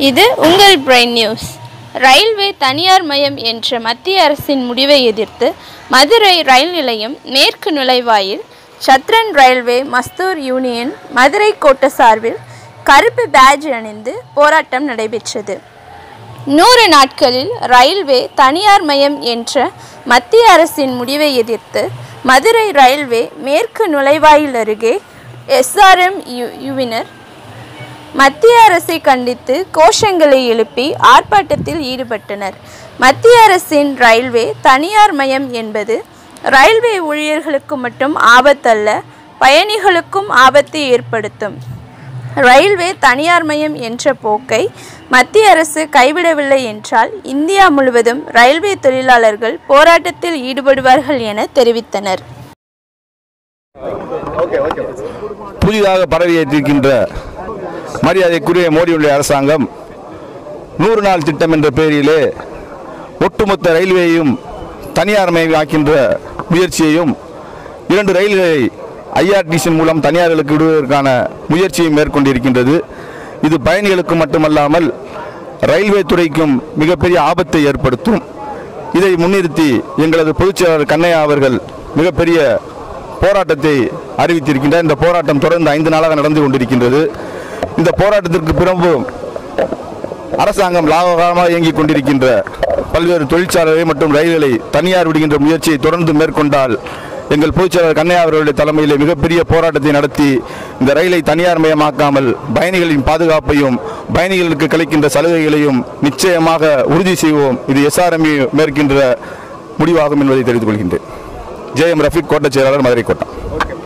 இது உங்கள் brain news. Railway தனியார் மயம் என்ற மத்திய அரசின் முடிவை எதிர்த்து மதுரை ரயில் நிலையம் மேற்கு நுழைவாயில் Southern railway Mazdoor union Madurai கோட்ட சார்பில் கருப்பு பேட்ஜ் அணிந்து போராட்டம் நடைபெற்றது. 100 நாட்களில் ரயில்வே தனியார் மயம் என்ற மத்திய அரசின் முடிவை எதிர்த்து மதுரை ரயில்வே மேற்கு நுழைவாயில் அருகே SRM யுவினர் மத்திய அரசை கண்டித்து கோஷங்களை எழுப்பி ஆர்ப்பாட்டத்தில் ஈடுபட்டனர். மத்திய அரசின் ரயில்வே தனியார் மயம் என்பது ரயில்வே ஊழியர்களுக்கு மட்டும் ஆபத்தல்ல, பயணிகளுக்கும் ஆபத்தை ஏற்படுத்தும். ரயில்வே தனியார் மயம் என்ற போக்கை மத்திய அரசு கைவிடவில்லை என்றால் இந்தியா முழுவதும் ரயில்வே தொழிலாளர்கள் போராட்டத்தில் ஈடுபடுவார்கள் என தெரிவித்தனர். புதிதாக பதவியேற்றிருக்கின்ற மரியாதைக்குரிய மோடியுடைய அரசாங்கம் 100 நாள் திட்டம் என்ற பெயரிலே ஒட்டுமொத்த ரயில்வேயையும் தனியார் மயமாக்கின்ற முயற்சியையும் 2 ரயில்களை IRTC மூலம் தனியார்களுக்கு விடுவதற்கான முயற்சியை மேற்கொண்டிருக்கின்றது. இது பயணிகளுக்கு மட்டுமல்லாமல் ரயில்வே துறைக்கும் மிகப்பெரிய ஆபத்தை ஏற்படுத்தும். இதை முன்னிறுத்தி எங்களது பொதுச்செயலாளர் கண்ணையா அவர்கள் மிகப்பெரிய போராட்டத்தை அறிவித்திருக்கின்றார். இந்த போராட்டம் தொடர்ந்து 5 நாளாக நடந்து கொண்டிருக்கின்றது. இந்த போராட்டத்திற்கு பிறகு அரசாங்கம் லாபகரமாக இயங்கிக் கொண்டிருக்கின்ற பல்வேறு தொழிற்சாலைகள் மற்றும் ரயில்களை தனியார் விடுகின்ற முயற்சியை தொடர்ந்து மேற்கொண்டால் எங்கள் பொதுச்செயலாளர் கண்ணையா அவர்களுடைய தலைமையில் மிகப்பெரிய போராட்டத்தை நடத்தி இந்த ரயிலை தனியார் மயமாக்காமல் பயணிகளின் பாதுகாப்பையும் பயணிகளுக்கு கிடைக்கின்ற சலுகைகளையும் நிச்சயமாக உறுதி செய்வோம். இது SRM மேற்கின்ற முடிவாகும் என்பதை தெரிவித்துக் கொள்கின்றேன். JM ரஃபீக், கோட்ட செயலாளர், மதுரை கோட்டம்.